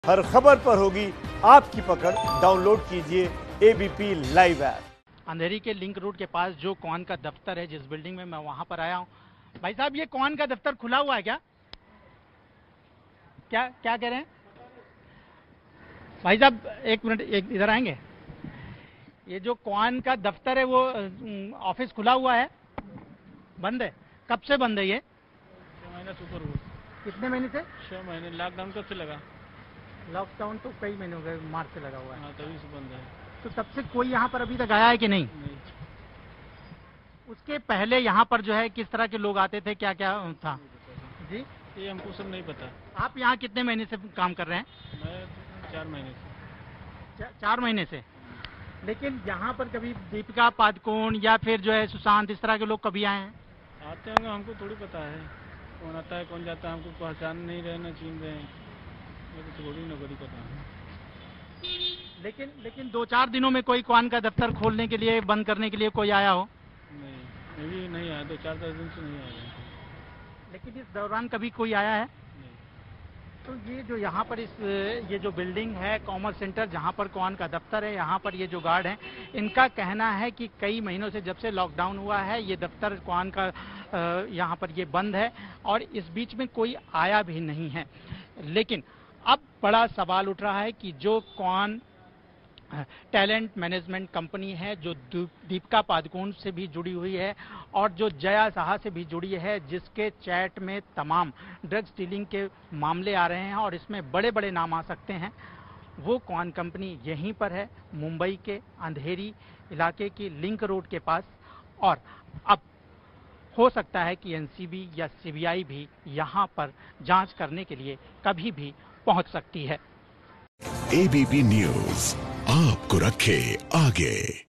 हर खबर पर होगी आपकी पकड़। डाउनलोड कीजिए एबीपी लाइव ऐप। अंधेरी के लिंक रोड के पास जो कौन का दफ्तर है, जिस बिल्डिंग में मैं वहां पर आया हूं। भाई साहब, ये कौन का दफ्तर खुला हुआ है क्या? क्या क्या कह रहे हैं भाई साहब? एक मिनट, एक इधर आएंगे। ये जो कौन का दफ्तर है वो ऑफिस खुला हुआ है? बंद है? कब से बंद है ये? 6 महीने से ऊपर हुआ। कितने महीने से? 6 महीने। लॉकडाउन कब से लगा? लॉकडाउन तो कई महीने हो गए, मार्च से लगा हुआ है। हाँ, तभी से बंद है। तो तब से कोई यहाँ पर अभी तक आया है कि नहीं? नहीं। उसके पहले यहाँ पर जो है किस तरह के लोग आते थे, क्या क्या था जी? ये हमको सब नहीं पता। आप यहाँ कितने महीने से काम कर रहे हैं? मैं 4 महीने से। 4 महीने से। लेकिन यहाँ पर कभी दीपिका पादुकोण या फिर जो है सुशांत, इस तरह के लोग कभी आए हैं? आते होंगे, हमको थोड़ी पता है कौन आता है कौन जाता है। हमको पहचान नहीं रहे, ना चिन रहे हैं। मेरे को थोड़ी नौकरी पता है। लेकिन 2-4 दिनों में कोई कौन का दफ्तर खोलने के लिए, बंद करने के लिए कोई आया हो? नहीं, मैं भी नहीं आया। 2-4 दिन से नहीं आया। लेकिन इस दौरान कभी कोई आया है? नहीं। तो ये जो यहाँ पर ये जो बिल्डिंग है कॉमर्स सेंटर, जहाँ पर कौन का दफ्तर है, यहाँ पर ये जो गार्ड हैं, इनका कहना है कि कई महीनों से, जब से लॉकडाउन हुआ है, ये दफ्तर कौन का यहाँ पर ये बंद है और इस बीच में कोई आया भी नहीं है। लेकिन अब बड़ा सवाल उठ रहा है कि जो कौन टैलेंट मैनेजमेंट कंपनी है, जो दीपिका पादुकोण से भी जुड़ी हुई है और जो जया साहा से भी जुड़ी है, जिसके चैट में तमाम ड्रग्स डीलिंग के मामले आ रहे हैं और इसमें बड़े बड़े नाम आ सकते हैं, वो कौन कंपनी यहीं पर है, मुंबई के अंधेरी इलाके की लिंक रोड के पास। और अब हो सकता है कि एनसीबी या सीबीआई भी यहाँ पर जांच करने के लिए कभी भी पहुंच सकती है। एबीपी न्यूज आपको रखे आगे।